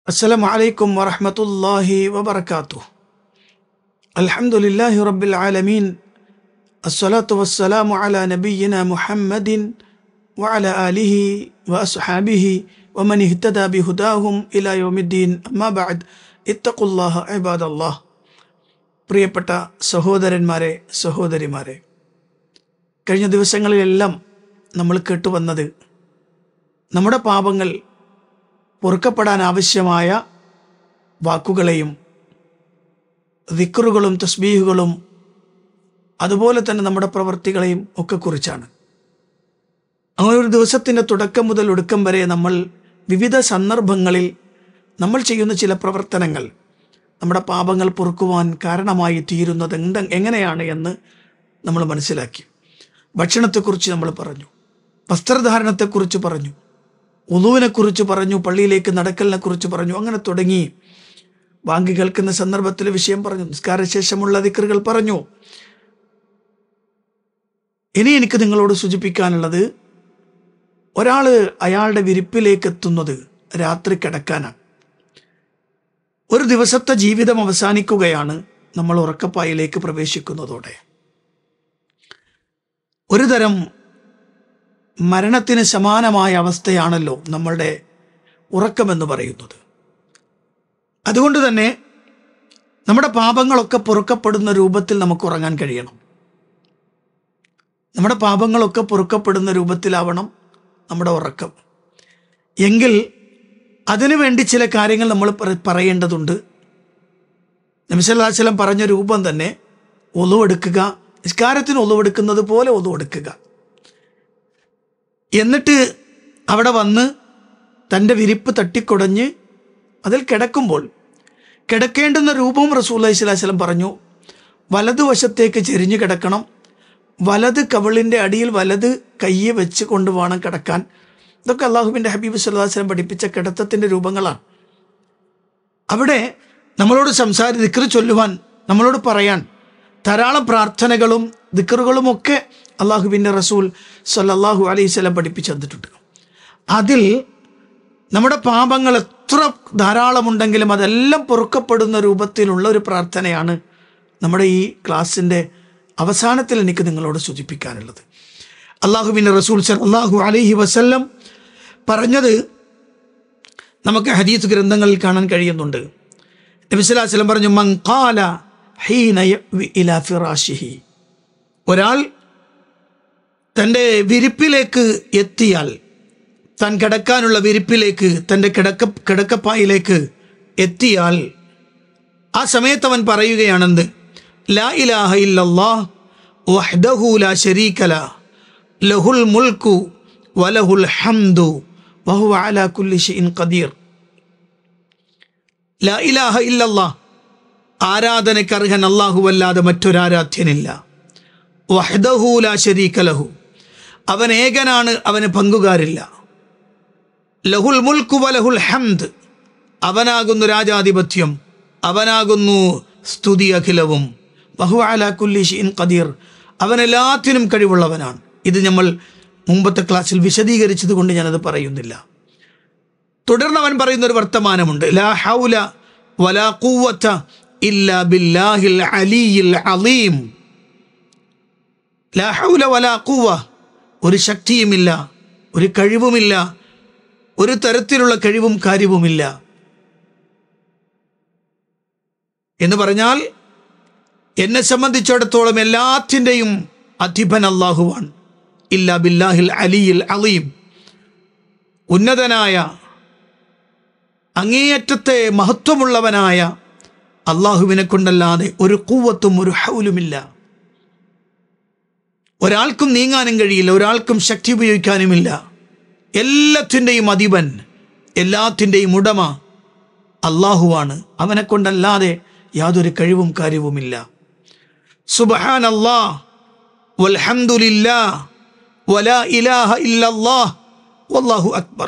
السلام عليكم ورحمة الله وبركاته. الحمد لله رب العالمين. الصلاة والسلام على نبينا محمد وعلى آله وأصحابه ومن اهتدى بهداهم إلى يوم الدين. أما بعد اتقوا الله عباد الله. പ്രിയപ്പെട്ട സഹോദരന്മാരെ, സഹോദരിമാരെ, കഴിഞ്ഞ ദിവസങ്ങളിലെല്ലാം നമ്മൾ കേട്ടുവന്നത് നമ്മുടെ പാപങ്ങൾ പൊറുക്കപ്പെടാൻ ആവശ്യമായ വാക്കുകളെയും ദിക്റുകളും തസ്ബീഹുകളും അതുപോലെ തന്നെ നമ്മുടെ പ്രവൃത്തികളെയും ഒക്കെ കുറിച്ചാണ്. അങ്ങനെ ഒരു ദിവസത്തിൻ്റെ തുടക്കം മുതൽ ഒടുക്കം വരെ നമ്മൾ വിവിധ സന്ദർഭങ്ങളിൽ നമ്മൾ ചെയ്യുന്ന ചില പ്രവർത്തനങ്ങൾ നമ്മുടെ പാപങ്ങൾ പൊറുക്കുവാൻ കാരണമായി തീരുന്നത് എങ്ങനെയാണ് എന്ന് നമ്മൾ മനസ്സിലാക്കി. ഭക്ഷണത്തെക്കുറിച്ച് നമ്മൾ പറഞ്ഞു, വസ്ത്രധാരണത്തെക്കുറിച്ച് പറഞ്ഞു, ഉളുവിനെക്കുറിച്ച് പറഞ്ഞു, പള്ളിയിലേക്ക് നടക്കലിനെ കുറിച്ച് പറഞ്ഞു. അങ്ങനെ തുടങ്ങി ബാങ്ക് കേൾക്കുന്ന സന്ദർഭത്തിൽ വിഷയം പറഞ്ഞു, നിസ്കാരശേഷമുള്ള ദിക്റുകൾ പറഞ്ഞു. ഇനി എനിക്ക് നിങ്ങളോട് സൂചിപ്പിക്കാനുള്ളത്, ഒരാൾ അയാളുടെ വിരിപ്പിലേക്ക് എത്തുന്നത് രാത്രി കിടക്കാനാണ്. ഒരു ദിവസത്തെ ജീവിതം അവസാനിക്കുകയാണ് നമ്മൾ ഉറക്കപ്പായിലേക്ക് പ്രവേശിക്കുന്നതോടെ. ഒരു തരം മരണത്തിന് സമാനമായ അവസ്ഥയാണല്ലോ നമ്മളുടെ ഉറക്കമെന്ന് പറയുന്നത്. അതുകൊണ്ട് തന്നെ നമ്മുടെ പാപങ്ങളൊക്കെ പൊറുക്കപ്പെടുന്ന രൂപത്തിൽ നമുക്ക് ഉറങ്ങാൻ കഴിയണം. നമ്മുടെ പാപങ്ങളൊക്കെ പൊറുക്കപ്പെടുന്ന രൂപത്തിലാവണം നമ്മുടെ ഉറക്കം. എങ്കിൽ അതിനുവേണ്ടി ചില കാര്യങ്ങൾ നമ്മൾ പറയേണ്ടതുണ്ട്. നബി സല്ലല്ലാഹു അലൈഹി വസല്ലം പറഞ്ഞ രൂപം തന്നെ ഒളുവെടുക്കുക, നിസ്കാരത്തിന് ഒളുവെടുക്കുന്നത് പോലെ ഒളുവെടുക്കുക. എന്നിട്ട് അവിടെ വന്ന് തൻ്റെ വിരിപ്പ് തട്ടിക്കുടഞ്ഞ് അതിൽ കിടക്കുമ്പോൾ കിടക്കേണ്ടുന്ന രൂപവും റസൂലുള്ളാഹി സ്വല്ലല്ലാഹു അലൈഹി വസല്ലം പറഞ്ഞു. വലതുവശത്തേക്ക് ചെരിഞ്ഞു കിടക്കണം, വലത് കവിളിൻ്റെ അടിയിൽ വലത് കയ്യെ വെച്ച് കൊണ്ട് വേണം കിടക്കാൻ. ഇതൊക്കെ അള്ളാഹുവിൻ്റെ ഹബീബ് സല്ലല്ലാഹു അലൈഹി വസല്ലം പഠിപ്പിച്ച കിടത്തത്തിൻ്റെ രൂപങ്ങളാണ്. അവിടെ നമ്മളോട് ദിക്ർ ചൊല്ലുവാൻ, നമ്മളോട് പറയാൻ ധാരാളം പ്രാർത്ഥനകളും ദിക്റുകളുമൊക്കെ അള്ളാഹുവിൻ്റെ റസൂൽ സല്ലല്ലാഹു അലൈഹി വസല്ലം പഠിപ്പിച്ചു തന്നിട്ടുണ്ട്. അതിൽ നമ്മുടെ പാപങ്ങൾ എത്ര ധാരാളമുണ്ടെങ്കിലും അതെല്ലാം പൊറുക്കപ്പെടുന്ന രൂപത്തിലുള്ള ഒരു പ്രാർത്ഥനയാണ് നമ്മുടെ ഈ ക്ലാസ്സിൻ്റെ അവസാനത്തിൽ എനിക്ക് നിങ്ങളോട് സൂചിപ്പിക്കാനുള്ളത്. അള്ളാഹുവിൻ്റെ റസൂൽ സല്ലല്ലാഹു അലൈഹി വസല്ലം പറഞ്ഞത് നമുക്ക് ഹദീസ് ഗ്രന്ഥങ്ങളിൽ കാണാൻ കഴിയുന്നുണ്ട്. നബി സല്ലല്ലാഹു അലൈഹി വസല്ലം പറഞ്ഞു, മൻ ഖാല ഹീന യഅ്വി ഇലാ ഫിറാശിഹി, ഒരാൾ തൻ്റെ വിരിപ്പിലേക്ക് എത്തിയാൽ, താൻ കിടക്കാനുള്ള വിരിപ്പിലേക്ക്, തൻ്റെ കിടക്കപ്പായിലേക്ക് എത്തിയാൽ ആ സമയത്ത് അവൻ പറയുകയാണെന്ന്, ലാ ഇലാഹ ഇല്ലല്ലാഹ് വഹ്ദഹു ലാ ശരീക ലഹു ലഹുൽ മുൽക്കു വലഹുൽ ഹംദു വഹുവ അലാ കുല്ലി ഷൈഇൻ ഖദീർ. ലാ ഇലാഹ ഇല്ലല്ലാഹ്, ആരാധനയ്ക്കർഹൻ അല്ലാഹുവല്ലാതെ മറ്റൊരാരാധ്യനില്ല. വഹ്ദഹു ലാ ശരീക ലഹു, അവൻ ഏകനാണ്, അവന് പങ്കുകാരില്ല. ലഹുൽ മുൽക്കു വലഹുൽ ഹംദ്, അവനാകുന്നു രാജാധിപത്യം, അവനാകുന്നു സ്തുതി അഖിലവും. വഹുവ അലാ കുല്ലി ഷൈഇൻ ഖദീർ, അവൻ എല്ലാത്തിനും കഴിവുള്ളവനാണ്. ഇത് നമ്മൾ മുമ്പത്തെ ക്ലാസ്സിൽ വിശദീകരിച്ചത് കൊണ്ട് ഞാനത് പറയുന്നില്ല. തുടർന്ന് അവൻ പറയുന്ന ഒരു വർത്തമാനമുണ്ട്, ലാ ഹൗല വലാ ഖുവത ഇല്ലാ ബില്ലാഹിൽ അലിയിൽ അലീം. ലാ ഹൗല വലാ ഖുവ, ഒരു ശക്തിയുമില്ല, ഒരു കഴിവുമില്ല, ഒരു തരത്തിലുള്ള കഴിവും കാര്യവുമില്ല എന്ന് പറഞ്ഞാൽ, എന്നെ സംബന്ധിച്ചിടത്തോളം എല്ലാത്തിൻ്റെയും അധിപൻ അല്ലാഹുവാണ്. ഇല്ലാ ബില്ലാഹിൽ അലിയിൽ അലീം, ഉന്നതനായ അങ്ങേയറ്റത്തെ മഹത്വമുള്ളവനായ അള്ളാഹുവിനെ കൊണ്ടല്ലാതെ ഒരു ഖുവത്തും ഒരു ഹൗലുമില്ല. ഒരാൾക്കും നീങ്ങാനും കഴിയില്ല, ഒരാൾക്കും ശക്തി ഉപയോഗിക്കാനുമില്ല. എല്ലാത്തിൻ്റെയും അധിപൻ, എല്ലാത്തിൻ്റെയും ഉടമ അള്ളാഹുവാണ്. അവനെ കൊണ്ടല്ലാതെ യാതൊരു കഴിവും കാര്യവുമില്ല. സുബ്ഹാനല്ലാഹ് വൽഹംദുലില്ലാഹ് വലാ ഇലാഹ ഇല്ലല്ലാഹ് വല്ലാഹു അക്ബർ.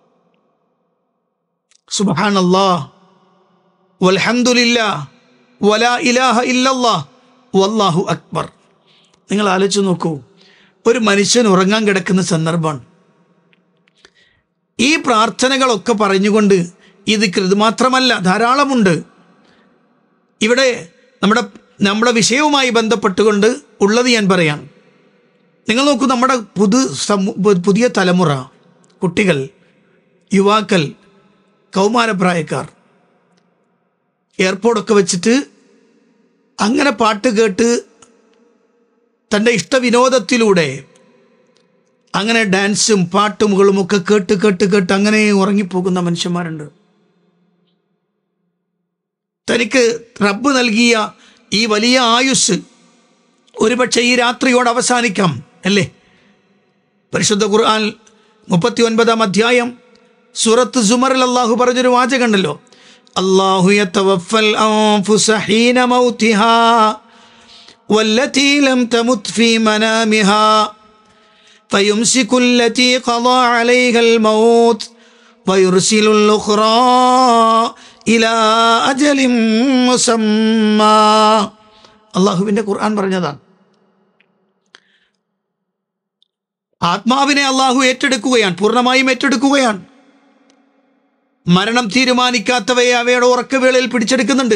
സുബ്ഹാനല്ലാഹ് വൽഹംദുലില്ലാഹ് വലാ ഇലാഹ ഇല്ലല്ലാഹ് വല്ലാഹു അക്ബർ. നിങ്ങൾ ആലോചിച്ച് നോക്കൂ, ഒരു മനുഷ്യൻ ഉറങ്ങാൻ കിടക്കുന്ന സന്ദർഭമാണ്. ഈ പ്രാർത്ഥനകളൊക്കെ പറഞ്ഞുകൊണ്ട് ഈ ദിക്ർ. ഇത് മാത്രമല്ല, ധാരാളമുണ്ട്. ഇവിടെ നമ്മുടെ വിഷയവുമായി ബന്ധപ്പെട്ടുകൊണ്ട് ഉള്ളത് ഞാൻ പറയാം. നിങ്ങൾ നോക്കൂ, നമ്മുടെ പുതിയ തലമുറ, കുട്ടികൾ, യുവാക്കൾ, കൗമാരപ്രായക്കാർ എയർപോർട്ടൊക്കെ വെച്ചിട്ട് അങ്ങനെ പാട്ട് കേട്ട് തൻ്റെ ഇഷ്ടവിനോദത്തിലൂടെ അങ്ങനെ ഡാൻസും പാട്ടുകളും ഒക്കെ കേട്ട് കേട്ട് കേട്ട് അങ്ങനെ ഉറങ്ങിപ്പോകുന്ന മനുഷ്യന്മാരുണ്ട്. തനിക്ക് റബ്ബ് നൽകിയ ഈ വലിയ ആയുസ് ഒരുപക്ഷെ ഈ രാത്രിയോട് അവസാനിക്കാം അല്ലേ? പരിശുദ്ധ ഖുർആൻ 39-ാം അധ്യായം സൂറത്ത് സുമറിൽ അള്ളാഹു പറഞ്ഞൊരു വാചകമുണ്ടല്ലോ, അല്ലാഹു യതവഫൽ അൻഫുസ ഹീന മൗതിഹാ വല്ലതീ ലം തമുത് ഫീ മനാമിഹാ ഫയുംസികു അല്ലതീ ഖളാ അലൈഹൽ മൗത് വയുർസിലുൽ ഉഖ്റാ ഇലാ അജലിൻ മുസമ്മാ. അള്ളാഹുവിൻ്റെ ഖുർആൻ പറഞ്ഞതാണ്. ആത്മാവിനെ അള്ളാഹു ഏറ്റെടുക്കുകയാണ്, പൂർണ്ണമായും ഏറ്റെടുക്കുകയാണ്. മരണം തീരുമാനിക്കാത്തവയെ അവയുടെ ഉറക്കവേളയിൽ പിടിച്ചെടുക്കുന്നുണ്ട്.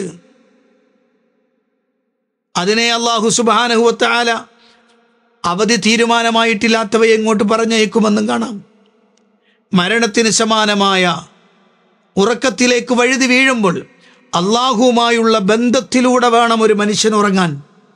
അതിനെ അള്ളാഹു സുബ്ഹാനഹു വ തആല അവധി തീരുമാനമായിട്ടില്ലാത്തവയെ എങ്ങോട്ട് പറഞ്ഞയക്കുമെന്നും കാണാം. മരണത്തിന് സമാനമായ ഉറക്കത്തിലേക്ക് വഴുതി വീഴുമ്പോൾ അള്ളാഹുവുമായുള്ള ബന്ധത്തിലൂടെ വേണം ഒരു മനുഷ്യൻ ഉറങ്ങാൻ.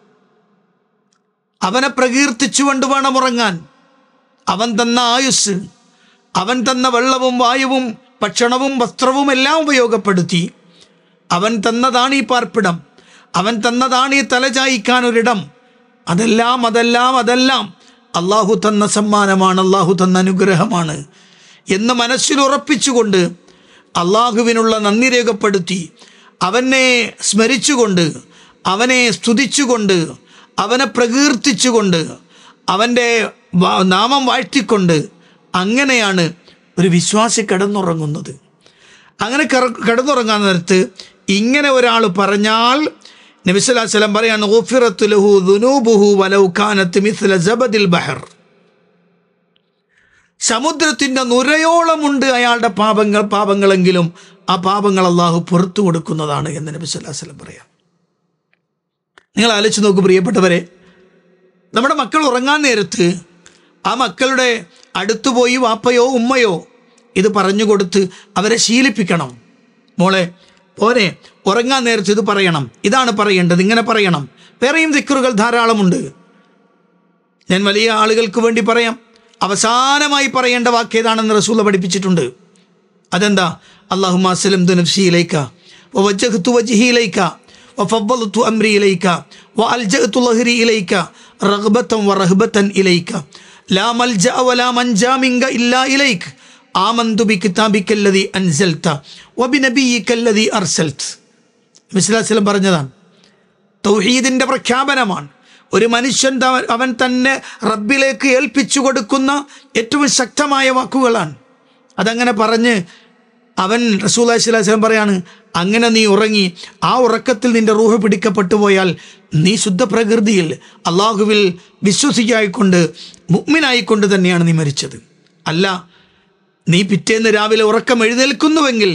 അവനെ പ്രകീർത്തിച്ചുകൊണ്ട് വേണം ഉറങ്ങാൻ. അവൻ തന്ന ആയുസ്, അവൻ തന്ന വെള്ളവും വായുവും ഭക്ഷണവും വസ്ത്രവും എല്ലാം ഉപയോഗപ്പെടുത്തി അവൻ തന്നതാണ് ഈ പാർപ്പിടം, അവൻ തന്നതാണ് ഈ തലചായിക്കാൻ ഒരിടം. അതെല്ലാം അള്ളാഹു തന്ന സമ്മാനമാണ്, അള്ളാഹു തന്ന അനുഗ്രഹമാണ് എന്ന് മനസ്സിൽ ഉറപ്പിച്ചുകൊണ്ട് അള്ളാഹുവിനുള്ള നന്ദി രേഖപ്പെടുത്തി അവനെ സ്മരിച്ചുകൊണ്ട്, അവനെ സ്തുതിച്ചുകൊണ്ട്, അവനെ പ്രകീർത്തിച്ചുകൊണ്ട്, അവൻ്റെ നാമം വാഴ്ത്തിക്കൊണ്ട് അങ്ങനെയാണ് ഒരു വിശ്വാസി കിടന്നുറങ്ങുന്നത്. അങ്ങനെ കിടന്നുറങ്ങാൻ നേരത്ത് ഇങ്ങനെ ഒരാൾ പറഞ്ഞാൽ നബി സല്ലല്ലാഹു അലൈഹി വസല്ലം പറയാണ്, ഗുഫിറത്ത് ലഹു ദുനൂബുഹു വലൗ കാനത് മിസ്ല സബദിൽ ബഹർ. സമുദ്രത്തിൻ്റെ നുരയോളമുണ്ട് അയാളുടെ പാപങ്ങളെങ്കിലും ആ പാപങ്ങൾ അള്ളാഹു പുറത്തു കൊടുക്കുന്നതാണ് എന്ന് നബി സല്ലല്ലാഹു അലൈഹി വസല്ലം പറയാം. നിങ്ങൾ ആലോചിച്ച് നോക്കൂ പ്രിയപ്പെട്ടവരെ, നമ്മുടെ മക്കൾ ഉറങ്ങാൻ നേരത്ത് ആ മക്കളുടെ അടുത്തുപോയി വാപ്പയോ ഉമ്മയോ ഇത് പറഞ്ഞു കൊടുത്ത് അവരെ ശീലിപ്പിക്കണം. മോളെ, പോരെ, ഉറങ്ങാൻ നേരത്ത് ഇത് പറയണം, ഇതാണ് പറയേണ്ടത്, ഇങ്ങനെ പറയണം. വേറെയും ദിക്റുകൾ ധാരാളമുണ്ട്. ഞാൻ വലിയ ആളുകൾക്ക് വേണ്ടി പറയാം. അവസാനമായി പറയേണ്ട വാക്ക് ഏതാണെന്ന് റസൂൽ പഠിപ്പിച്ചിട്ടുണ്ട്. അതെന്താ? അല്ലാഹുമ്മ അസ്ലംതു നഫ്സി ഇലൈക വവജ്ജഹ്തു വജ്ഹി ഇലൈക വഫദ്ദൽതു അംരി ഇലൈക വഅൽജഅതു ലഹ്രി ഇലൈക റഗ്ബതൻ വറഹ്ബതൻ ഇലൈക ലാ മൽജഅ വലാ മൻജാ മിൻക ഇല്ലാ ഇലൈക ആമന്തു ബികിതാബിക്കല്ലദീ അൻസൽത വബിനബിയിക്കല്ലദീ അർസൽത. നബി സല്ലല്ലാഹു അലൈഹി വസല്ലം പറഞ്ഞതാണ്. തൗഹീദിൻ്റെ പ്രഖ്യാപനമാണ്. ഒരു മനുഷ്യൻ അവൻ തന്നെ റബ്ബിലേക്ക് ഏൽപ്പിച്ചു കൊടുക്കുന്ന ഏറ്റവും ശക്തമായ വാക്കുകളാണ്. അതങ്ങനെ പറഞ്ഞ് അവൻ റസൂലുള്ളാഹി സ്വല്ലല്ലാഹു അലൈഹി വസല്ലം പറയാണ്, അങ്ങനെ നീ ഉറങ്ങി ആ ഉറക്കത്തിൽ നിന്റെ റൂഹ് പിടിക്കപ്പെട്ടു പോയാൽ നീ ശുദ്ധ പ്രകൃതിയിൽ അള്ളാഹുവിൽ വിശ്വസിക്കായിക്കൊണ്ട് മുഅ്മിനായിക്കൊണ്ട് തന്നെയാണ് നീ മരിച്ചത്. അല്ല, നീ പിറ്റേന്ന് രാവിലെ ഉറക്കം എഴുന്നേൽക്കുന്നുവെങ്കിൽ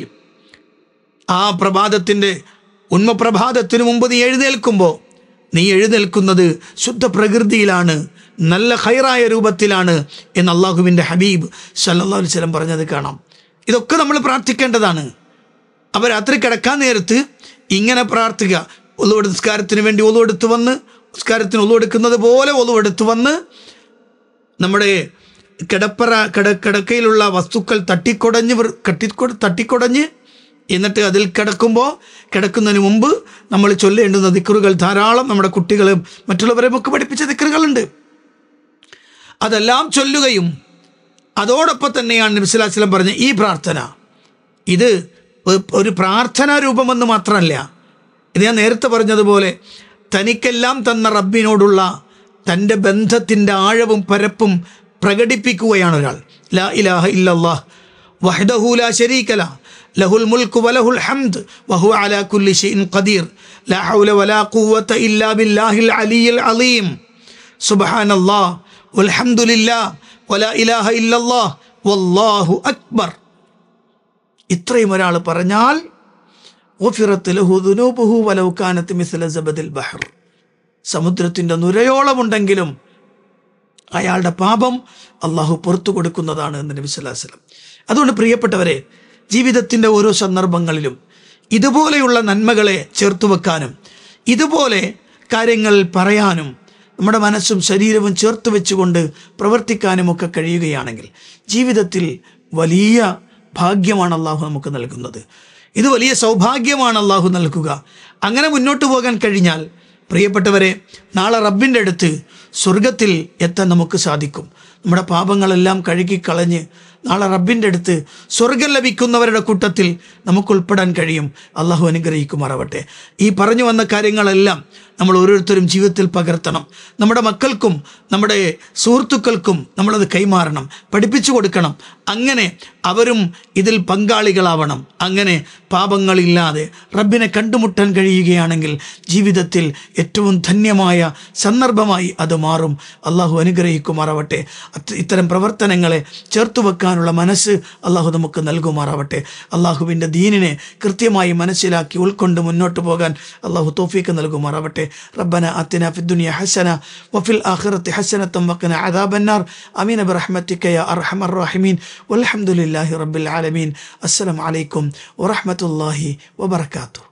ആ പ്രഭാതത്തിൻ്റെ ഉന്മപ്രഭാതത്തിനു മുമ്പ് നീ എഴുന്നേൽക്കുമ്പോൾ നീ എഴുന്നേൽക്കുന്നത് ശുദ്ധ പ്രകൃതിയിലാണ്, നല്ല ഖൈറായ രൂപത്തിലാണ് എന്ന് അള്ളാഹുവിൻ്റെ ഹബീബ് സല്ലല്ലാഹു അലൈഹി വസല്ലം പറഞ്ഞത് കാണാം. ഇതൊക്കെ നമ്മൾ പ്രാർത്ഥിക്കേണ്ടതാണ്. അപ്പോൾ രാത്രി കിടക്കാൻ നേരത്ത് ഇങ്ങനെ പ്രാർത്ഥിക്കുക. ഒളുവെടുത്ത് നിസ്കാരത്തിന് വേണ്ടി ഒളുവെടുത്ത് വന്ന്, നിസ്കാരത്തിന് ഒളുവെടുക്കുന്നത് പോലെ ഒളുവെടുത്ത് വന്ന് നമ്മുടെ കിടക്കയിലുള്ള വസ്തുക്കൾ തട്ടിക്കൊടഞ്ഞ് എന്നിട്ട് അതിൽ കിടക്കുന്നതിന് മുമ്പ് നമ്മൾ ചൊല്ലേണ്ടുന്ന ദിക്റുകൾ ധാരാളം നമ്മുടെ കുട്ടികളും മറ്റുള്ളവരെയും ഒക്കെ പഠിപ്പിച്ച ദിക്റുകളുണ്ട്. അതെല്ലാം ചൊല്ലുകയും അതോടൊപ്പം തന്നെയാണ് നബി സല്ലല്ലാഹു അലൈഹി വസല്ലം പറഞ്ഞ ഈ പ്രാർത്ഥന. ഇത് ഒരു പ്രാർത്ഥനാ രൂപമെന്ന് മാത്രമല്ല, ഇത് ഞാൻ നേരത്തെ പറഞ്ഞതുപോലെ തനിക്കെല്ലാം തന്ന റബ്ബിനോടുള്ള തൻ്റെ ബന്ധത്തിൻ്റെ ആഴവും പരപ്പും പ്രകടിപ്പിക്കുകയാണ് ഒരാൾ. ലാ ഇലാഹ ഇല്ലല്ലാഹ് വഹ്ദഹു ലാ ശരീക ലഹു ലഹുൽ മുൽക്കു വലഹുൽ ഹംദ് വഹുവ അലാ കുല്ലി ഷൈഇൻ ഖദീർ ലാ ഹൗല വലാ ഖുവത ഇല്ലാ ബില്ലാഹിൽ അലിയിൽ അലീം സുബ്ഹാനല്ലാഹ് വൽഹംദുലില്ലാഹ് വലാ ഇലാഹ ഇല്ലല്ലാഹ് വല്ലാഹു അക്ബർ. ഇത്രയും ഒരാൾ പറഞ്ഞാൽ ഗുഫിറത് ലഹു ദുനൂബുഹു വലൗ കാനത് മിസ്ല സബദിൽ ബഹർ, സമുദ്രത്തിൻ്റെ നുരയോളമുണ്ടെങ്കിലും അയാളുടെ പാപം അള്ളാഹു പുറത്തു കൊടുക്കുന്നതാണ് എന്ന് നബി സല്ലല്ലാഹു അലൈഹി വസല്ലം. അതുകൊണ്ട് പ്രിയപ്പെട്ടവരെ, ജീവിതത്തിൻ്റെ ഓരോ സന്ദർഭങ്ങളിലും ഇതുപോലെയുള്ള നന്മകളെ ചേർത്തു വെക്കാനും ഇതുപോലെ കാര്യങ്ങൾ പറയാനും നമ്മുടെ മനസ്സും ശരീരവും ചേർത്ത് വെച്ചുകൊണ്ട് പ്രവർത്തിക്കാനുമൊക്കെ കഴിയുകയാണെങ്കിൽ ജീവിതത്തിൽ വലിയ ഭാഗ്യമാണ് അള്ളാഹു നമുക്ക് നൽകുന്നത്. ഇത് വലിയ സൗഭാഗ്യമാണ് അള്ളാഹു നൽകുക. അങ്ങനെ മുന്നോട്ട് പോകാൻ കഴിഞ്ഞാൽ പ്രിയപ്പെട്ടവരെ, നാളെ റബ്ബിൻ്റെ അടുത്ത് സ്വർഗത്തിൽ എത്താൻ നമുക്ക് സാധിക്കും. നമ്മുടെ പാപങ്ങളെല്ലാം കഴുകിക്കളഞ്ഞ് നാളെ റബ്ബിൻ്റെ അടുത്ത് സ്വർഗം ലഭിക്കുന്നവരുടെ കൂട്ടത്തിൽ നമുക്ക് ഉൾപ്പെടാൻ കഴിയും. അള്ളാഹു അനുഗ്രഹിക്കുമാറാവട്ടെ. ഈ പറഞ്ഞു വന്ന കാര്യങ്ങളെല്ലാം നമ്മൾ ഓരോരുത്തരും ജീവിതത്തിൽ പകർത്തണം. നമ്മുടെ മക്കൾക്കും നമ്മുടെ സുഹൃത്തുക്കൾക്കും നമ്മളത് കൈമാറണം, പഠിപ്പിച്ചു കൊടുക്കണം. അങ്ങനെ അവരും ഇതിൽ പങ്കാളികളാവണം. അങ്ങനെ പാപങ്ങളില്ലാതെ റബ്ബിനെ കണ്ടുമുട്ടാൻ കഴിയുകയാണെങ്കിൽ ജീവിതത്തിൽ ഏറ്റവും ധന്യമായ സന്ദർഭമായി അത് മാറും. അള്ളാഹു അനുഗ്രഹിക്കുമാറാവട്ടെ. ഇത്തരം പ്രവർത്തനങ്ങളെ ചേർത്തു വെക്കാനുള്ള മനസ്സ് അള്ളാഹു നമുക്ക് നൽകുമാറാവട്ടെ. അള്ളാഹുവിൻ്റെ ദീനിനെ കൃത്യമായി മനസ്സിലാക്കി ഉൾക്കൊണ്ട് മുന്നോട്ട് പോകാൻ അള്ളാഹു തൗഫീഖ് നൽകുമാറാവട്ടെ. റബ്ബന ആതിനാ ഫിദ്ദുനിയ ഹസന വഫിൽ ആഖിറതി ഹസനതൻ വഖിന അദാബന്നാർ. ആമീൻ ബിറഹ്മതിക യാ അർഹമർ റഹീമീൻ. വൽഹംദുലില്ലാഹി റബ്ബിൽ ആലമീൻ. അസ്സലാമു അലൈക്കും വറഹ്മത്തുള്ളാഹി വബറകാതുഹു.